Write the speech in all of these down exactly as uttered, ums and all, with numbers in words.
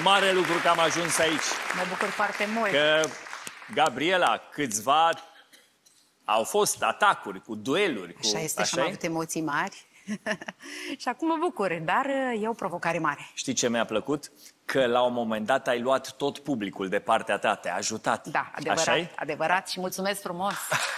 mare lucru că am ajuns aici. Mă bucur foarte mult. Că, Gabriela, câțiva au fost atacuri cu dueluri. Cu... Așa este, și am avut emoții mari. Și acum mă bucur, dar e o provocare mare. Știi ce mi-a plăcut? Că la un moment dat ai luat tot publicul de partea ta, te-a ajutat. Da, adevărat, Așa-i? adevărat și mulțumesc frumos.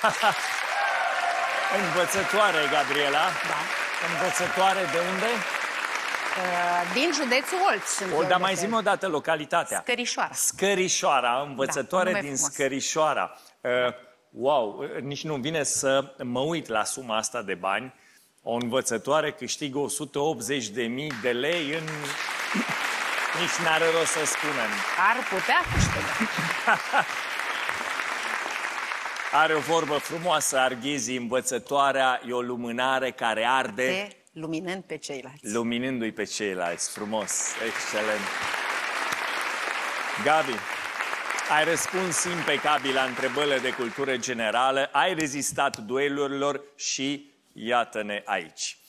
Învățătoare, Gabriela. Da. Învățătoare de unde? Uh, din județul Olț. O, dar mai zi-mi o dată localitatea. Scărișoara. Scărișoara, învățătoare Da, din frumos. Scărișoara. Uh, wow, nici nu vine să mă uit la suma asta de bani. O învățătoare câștigă o sută optzeci de mii de lei în... Nici n-are rost să spunem. Ar putea câștiga. Are o vorbă frumoasă, Arghezi, învățătoarea e o lumânare care arde... De luminând pe ceilalți. Luminându-i pe ceilalți. Frumos, excelent. Gabi, ai răspuns impecabil la întrebările de cultură generală, ai rezistat duelurilor și iată-ne aici.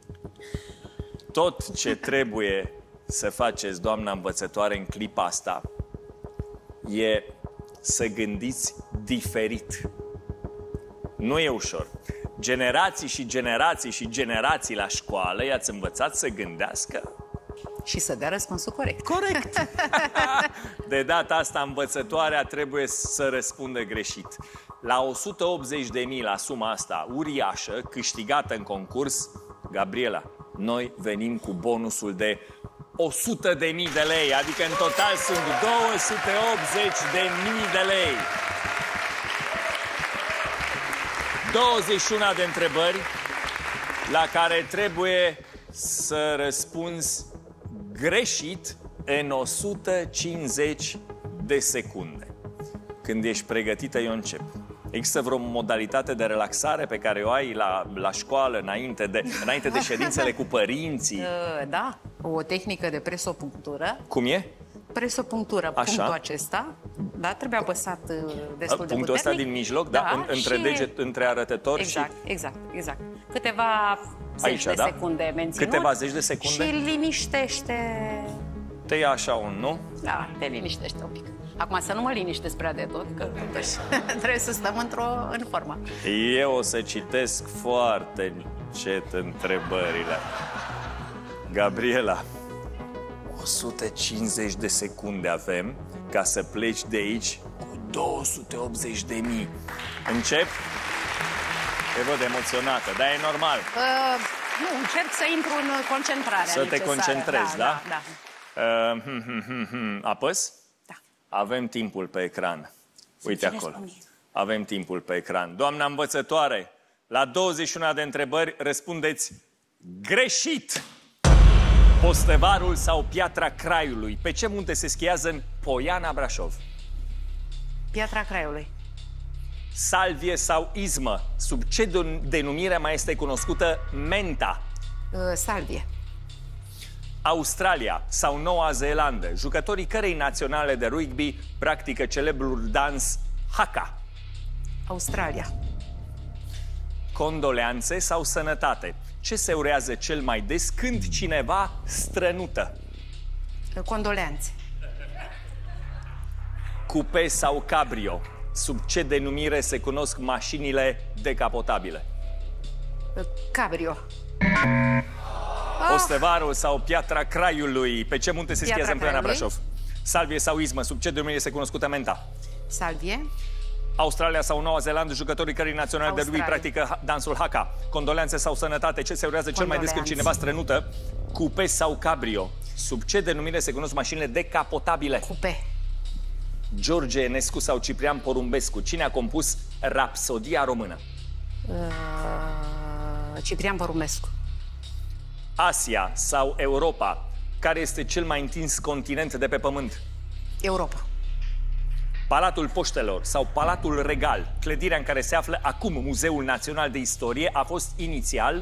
Tot ce trebuie să faceți, doamna învățătoare, în clipa asta e să gândiți diferit. Nu e ușor. Generații și generații și generații la școală i-ați învățat să gândească. Și să dea răspunsul corect. Corect! De data asta, învățătoarea trebuie să răspundă greșit. La o sută optzeci de mii, la suma asta uriașă, câștigată în concurs, Gabriela, noi venim cu bonusul de o sută de mii de lei, adică în total sunt două sute optzeci de mii de lei. douăzeci și unu de întrebări la care trebuie să răspunzi greșit în o sută cincizeci de secunde. Când ești pregătită, eu încep. Există vreo modalitate de relaxare pe care o ai la, la școală, înainte de, înainte de ședințele cu părinții? Uh, da, o tehnică de presopunctură. Cum e? Presopunctură, Așa. punctul acesta. Da, trebuie apăsat uh, destul de puternic. Punctul ăsta din mijloc, da? Da, În, între și... deget, între arătător exact, și... Exact, exact. Câteva zeci Aici, de da? secunde menținut. Câteva zeci de secunde? Și liniștește. Te ia așa un, nu? Da, te liniștește un pic. Acum să nu mă liniștesc prea de tot, că trebuie să stăm într-o în formă. Eu o să citesc foarte încet întrebările. Gabriela, o sută cincizeci de secunde avem ca să pleci de aici cu două sute optzeci de mii. Încep? Te văd emoționată, dar e normal. Uh, nu, încerc să intru în concentrarea Să te necesară. concentrezi, da? Da, da. Uh, hm, hm, hm, hm. Apăs? Da. Avem timpul pe ecran. Uite țineți acolo. cu mine. Avem timpul pe ecran. Doamna învățătoare, la douăzeci și unu de întrebări răspundeți greșit. Postevarul sau Piatra Craiului? Pe ce munte se schiază în Poiana Brașov? Piatra Craiului. Salvie sau Izmă? Sub ce denumire mai este cunoscută menta? Uh, salvie. Australia sau Noua Zeelandă? Jucătorii cărei naționale de rugby practică celebrul dans haka? Australia. Condoleanțe sau sănătate? Ce se urează cel mai des când cineva strănută? Uh, condoleanțe. Cupe sau cabrio? Sub ce denumire se cunosc mașinile decapotabile? Uh, cabrio. Postevarul sau Piatra Craiului? Pe ce munte se Piatra schiază în Poiana Craiului. Brașov? Salvie sau Izmă? Sub ce denumire este cunoscută menta? Salvie. Australia sau Noua Zeelandă, jucătorii cărei naționali de rugby Australia. practică dansul haka? Condoleanțe sau sănătate? Ce se urează cel mai des când cineva strănută? Cupe sau cabrio? Sub ce denumire se cunosc mașinile decapotabile? Cupe. George Enescu sau Ciprian Porumbescu? Cine a compus Rapsodia română? Uh, Ciprian Porumbescu. Asia sau Europa? Care este cel mai întins continent de pe pământ? Europa. Palatul Poștelor sau Palatul Regal, clădirea în care se află acum Muzeul Național de Istorie, a fost inițial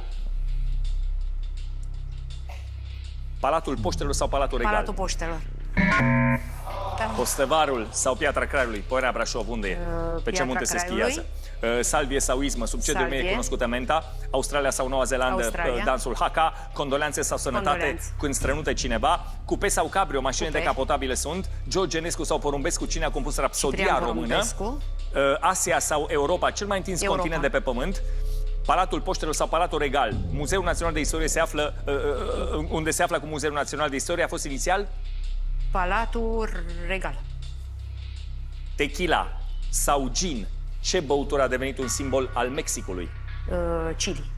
Palatul Poștelor sau Palatul Regal? Palatul Poștelor. Da. Postăvarul sau Piatra Craiului? Poiana Brașov, unde e? Uh, Pe ce munte se Craiului. schiază? Uh, salvie sau izmă? Sub ce denumire e cunoscută menta? Australia sau Noua Zeelandă? Australia. Uh, dansul haka? Condoleanțe sau sănătate? Condoleanțe. Când strănute cineva? Cupe sau cabrio? Mașini Cupe. decapotabile sunt? George Enescu sau Porumbescu? Cine a compus Rapsodia Ciprian română? Porumbescu. Uh, Asia sau Europa? Cel mai întins Europa. continent de pe pământ? Palatul Poștelor sau Palatul Regal? Muzeul Național de Istorie se află, uh, uh, unde se află cu Muzeul Național de Istorie a fost inițial? Palatul Regal. Tequila sau gin? Ce băutură a devenit un simbol al Mexicului? Uh, Chili.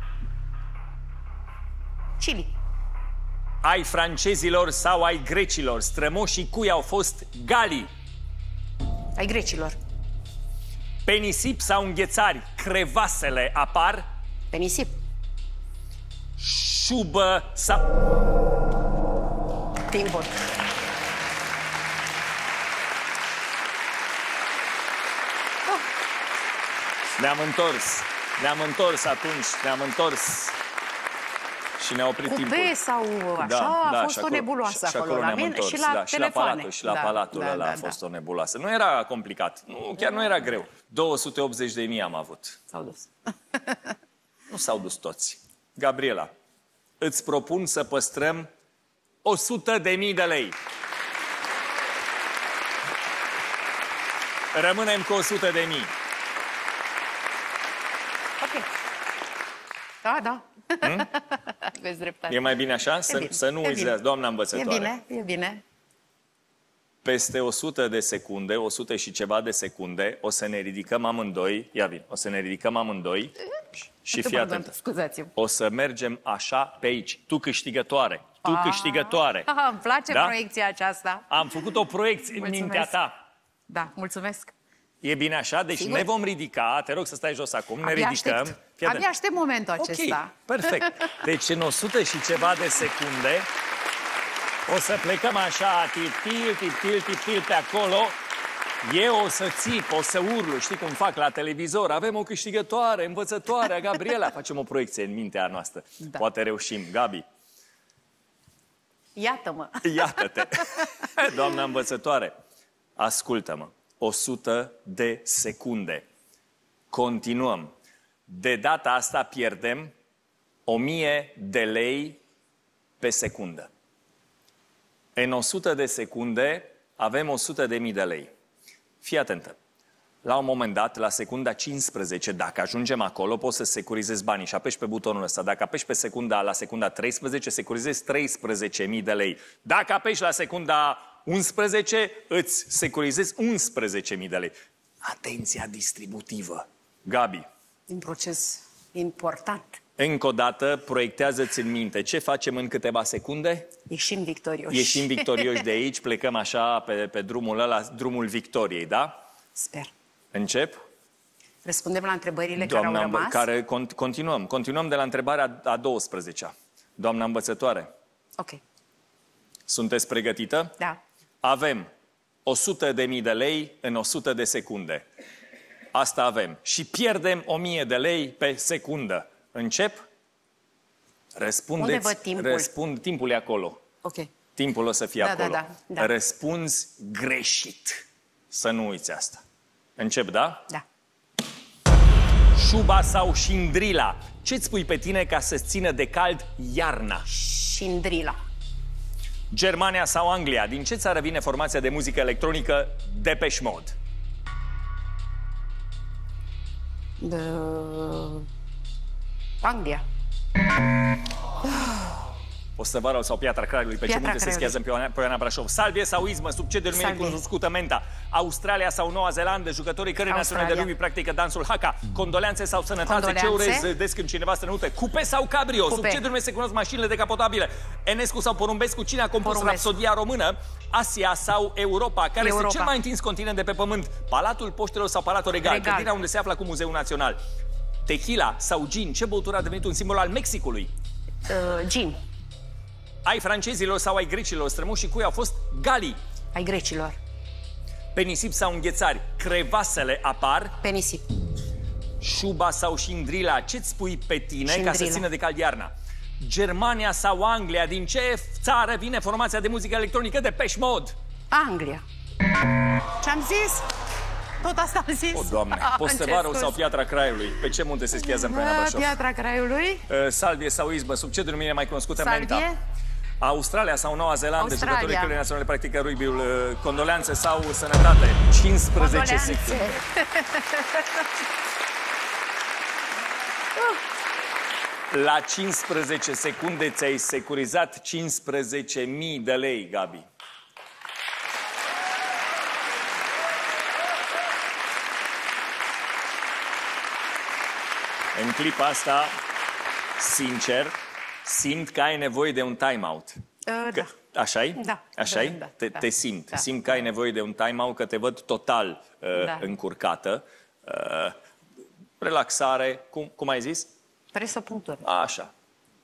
Chili. Ai francezilor sau ai grecilor? Strămoșii cui au fost galii? Ai grecilor. Pe nisip sau înghețari? Crevasele apar? Pe nisip. Șubă sau... Timpul. Ne-am întors. Ne-am întors atunci. Ne-am întors. Și ne-a oprit timpul. Cupe sau așa, Da, da, a fost și o acolo- nebuloasă și acolo, acolo la ne-am mine întors, și la da, și la telefoane. palatul, și la Da, palatul da, ăla da, a fost da. o nebuloasă. Nu era complicat. Nu, chiar nu era greu. două sute optzeci de mii am avut. S-au dus. Nu s-au dus toți. Gabriela, îți propun să păstrăm o sută de mii de lei. Rămânem cu o sută de mii. Ok. Da, da. Hmm? Aveți dreptate. E mai bine așa? E Să, bine, să nu e uiți bine. de asta, doamna E învățătoare. bine, e bine. Peste o sută de secunde, o sută și ceva de secunde, o să ne ridicăm amândoi, ia vin, o să ne ridicăm amândoi și- și fii Pardon, atent. Scuzați-mă. O să mergem așa pe aici. Tu câștigătoare, tu Ah. câștigătoare. Ah, îmi place Da? proiecția aceasta. Am făcut o proiecție în Mulțumesc. mintea ta. Da, mulțumesc. E bine așa? Deci Sigur. ne vom ridica, te rog să stai jos acum, ne Abia ridicăm. aștept. Fii atent. Abia aștept momentul acesta. Ok, perfect. Deci în o sută și ceva de secunde o să plecăm așa, tiptil, tiptil, tiptil pe acolo. Eu o să țip, o să urlu, știi cum fac la televizor. Avem o câștigătoare, învățătoare, Gabriela. Facem o proiecție în mintea noastră. Da. Poate reușim. Gabi, Iată-mă. iată-te. Doamna învățătoare, ascultă-mă. o sută de secunde. Continuăm. De data asta pierdem o mie de lei pe secundă. În o sută de secunde avem o sută de mii de lei. Fii atentă. La un moment dat, la secunda cincisprezece, dacă ajungem acolo, poți să securizezi banii și apeși pe butonul ăsta. Dacă apeși pe secunda, la secunda treisprezece, securizezi treisprezece mii de lei. Dacă apeși la secunda unsprezece, îți securizezi unsprezece mii de lei. Atenția distributivă. Gabi, Un proces important. încă o dată, proiectează-ți în minte ce facem în câteva secunde. Ieșim victorioși. Ieșim victorioși de aici, plecăm așa pe, pe drumul ăla, drumul victoriei, da? Sper. Încep? Răspundem la întrebările Doamna, care au învă- rămas. care con- continuăm. Continuăm de la întrebarea a douăsprezecea. Doamna învățătoare, Ok. sunteți pregătită? Da. Avem o sută de mii de lei în o sută de secunde. Asta avem. Și pierdem o mie de lei pe secundă. Încep? Răspundeți. Unde văd timpul? Răspund, timpul e acolo. Ok. Timpul o să fie Da, acolo. da, da, da. Răspunzi greșit. Să nu uiți asta. Încep, da? Da. Șuba sau șindrila? Ce-ți pui pe tine ca să-ți țină de cald iarna? Șindrila. Germania sau Anglia? Din ce țară vine formația de muzică electronică Depeche Mode? De... Anglia. Postăvarul sau Piatra Craiului? Pe ce Piatra munte se Craiului. schiază în Poiana- Poiana Brașov? Salvie sau izmă? Sub ce denumire Salvie. cunoscută menta? Australia sau Noua Zeelandă? Jucătorii cărei naționale de Australia. lumii practică dansul haka? Condoleanțe sau sănătate? Ce Condoleanțe. urez des când cineva strănută? Cupe sau cabrio? Sub Cupe. ce denume se cunosc mașinile decapotabile? Enescu sau Porumbescu? Cine a compus Porumbescu. Rapsodia română? Asia sau Europa? Care Europa. este cel mai întins continent de pe pământ? Palatul Poștelor sau Palatul Regal? Regal. Clădirea unde se află cu Muzeul Național? Tequila sau gin? Ce băutură a devenit un simbol al Mexicului? Uh, gin. Ai francezilor sau ai grecilor? Strămoșii cui au fost galii? Ai grecilor. Pe nisip sau înghețari? Crevasele apar? Pe nisip. Șuba sau șindrila? Ce-ți pui pe tine ca să Șindrila. țină de cald iarna? Germania sau Anglia? Din ce țară vine formația de muzică electronică Depeche Mode? Anglia. Ce-am zis? Tot asta am zis. O, Doamne, Postevarul sau Piatra Craiului? Pe ce munte se schiază în Poiana Brașov? Piatra Craiului. Uh, salvie sau izbă, sub ce denumire mai cunoscută Salvie. Menta? Australia sau Noua Zeelandă, Australia. jucătorii echipei naționale practică rugby-ul, uh, condoleanțe sau sănătate? cincisprezece secunde. La cincisprezece secunde ți-ai securizat cincisprezece mii de lei, Gabi. În clipa asta, sincer, simt că ai nevoie de un time-out. Uh, Că, da. așa-i? Da. Așa-i? Da, da, te, da. te simt. Da. Simt că ai nevoie de un time-out, că te văd total uh, Da. încurcată. Uh, relaxare, cum, cum ai zis? Presopunctură. Așa.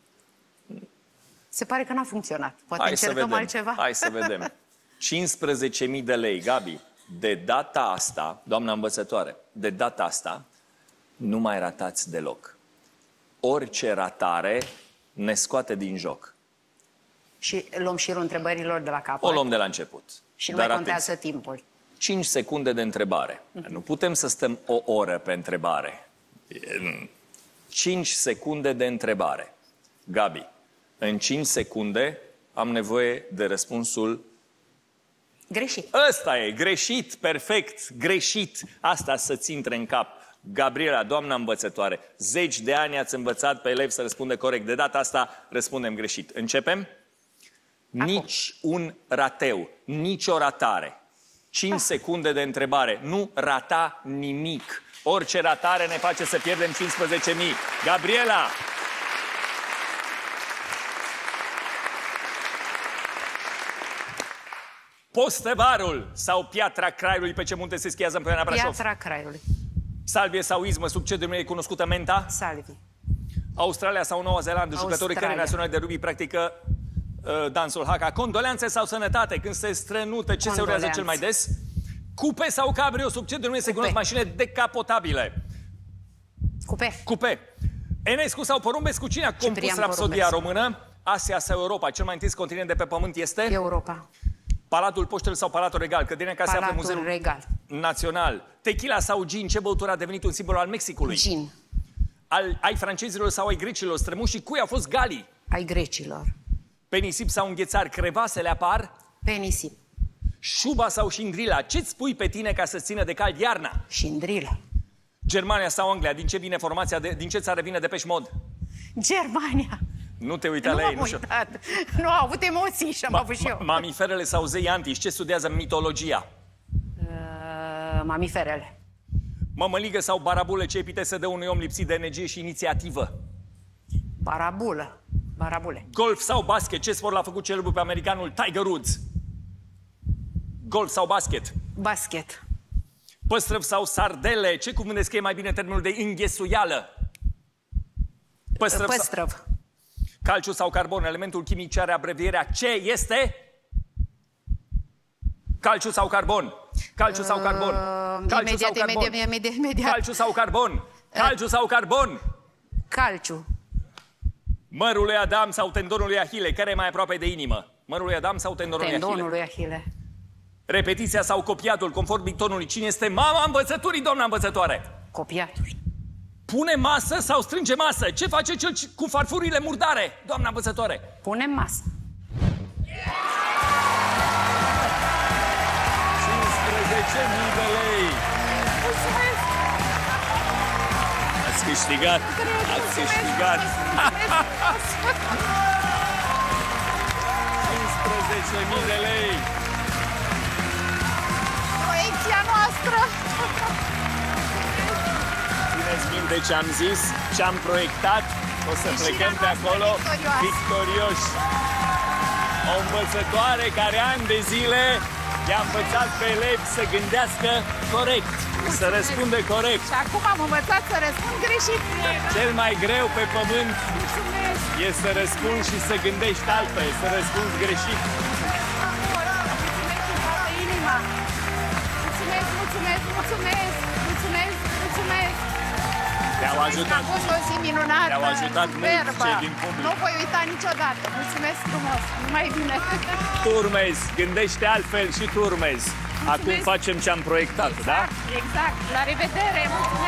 Se pare că n-a funcționat. Poate Hai să încercăm vedem. altceva? Hai să vedem. cincisprezece mii de lei, Gabi. De data asta, doamna învățătoare, de data asta, nu mai ratați deloc. Orice ratare ne scoate din joc. Și luăm șirul întrebărilor de la capăt. O luăm de la început. Și nu Dar mai atenție. contează timpul. cinci secunde de întrebare. Nu putem să stăm o oră pe întrebare. cinci secunde de întrebare. Gabi, în cinci secunde am nevoie de răspunsul. Greșit. Ăsta e, greșit, perfect, greșit. Asta să-ți intre în cap. Gabriela, doamna învățătoare, zeci de ani ați învățat pe elevi să răspunde corect. De data asta răspundem greșit. Începem? Acum. Nici un rateu, nici o ratare. cinci secunde de întrebare. Nu rata nimic. Orice ratare ne face să pierdem cincisprezece mii. Gabriela! Postevarul sau Piatra Craiului, pe ce munte se schiază în Poiana Brașov? Piatra Craiului. Salvie sau izmă, sub ce denumire e cunoscută Menta? Salvi. Australia sau Noua Zeelandă, jucătorii Australia. care naționali de rugby practică uh, dansul haka. Condoleanțe sau sănătate, când se strănută, ce se urează cel mai des? Cupe sau cabrio, sub ce denumire se cunosc mașinile decapotabile? Cupe. Cupe. Enescu sau Porumbescu, cine a compus Ciprian rapsodia Porumbescu. română? Asia sau Europa, cel mai întins continent de pe pământ este? Europa. Palatul Poștel sau Palatul Regal? Căderea în care se află Palatul Muzeul Regal. Național. Tequila sau gin, ce băutură a devenit un simbol al Mexicului? Gin. Al, ai francezilor sau ai grecilor? Strămoșii cui au fost galii? Ai grecilor. Pe nisip sau înghețar, crevasele apar? Pe nisip. Șuba sau șindrila, ce-ți pui pe tine ca să țină de cald iarna? Șindrilă. Germania sau Anglia, din ce vine formația, de, din ce țară vine Depeche Mode? Germania. Nu te uita Nu la ei, m-am nu știu. uitat. Nu au avut emoții și am avut și eu. Mamiferele sau zei antici, ce studiază mitologia? Uh, mamiferele. Mămăligă sau barabulă, ce epitesă dă unui om lipsit de energie și inițiativă? Barabulă. Barabule. Golf sau basket, ce sport l-a făcut celebru pe americanul Tiger Woods? Golf sau basket? Basket. Păstrăv sau sardele, ce cuvânt descrie mai bine termenul de înghesuială? Păstrăv, sau... Păstrăv. Calciu sau carbon, elementul chimic ce are abrevierea ce este? Calciu sau carbon? Calciu sau carbon? Calciu imediat, sau carbon? imediat, imediat, imediat. Calciu sau carbon? Calciu sau carbon? Calciu. Mărul lui Adam sau tendonul lui Ahile, care e mai aproape de inimă? Mărul lui Adam sau tendonul, Tendonul lui Ahile? lui Ahile. Repetiția sau copiatul, conform dictonului, cine este mama învățăturii, doamna învățătoare? Copiatul. Pune masă sau strânge masă? Ce face cel cu farfurile murdare, doamna învățătoare? Punem masă. cincisprezece mii de lei. Mulțumesc! Ați câștigat! Ați câștigat! cincisprezece mii de lei! Proiecția noastră! Țineți minte ce am zis, ce am proiectat, o să plecăm pe acolo victorioși. O învățătoare care ani de zile i-a învățat pe elevi să gândească corect, să răspundă corect. Și acum am învățat să răspund greșit. Cel mai greu pe pământ Mulțumesc! e să răspunzi și să gândești altfel, să răspunzi greșit. Mulțumesc din toată inima! Mulțumesc, mulțumesc, mulțumesc! Mulțumesc, mulțumesc! Te-au ajutat. A fost o zi minunată, Te-au ajutat mult superbă. cei din public. Nu voi uita niciodată. Mulțumesc frumos! Numai bine! Tu urmezi, gândește altfel și tu urmezi. Acum facem ce am proiectat, exact, da? Exact. La revedere!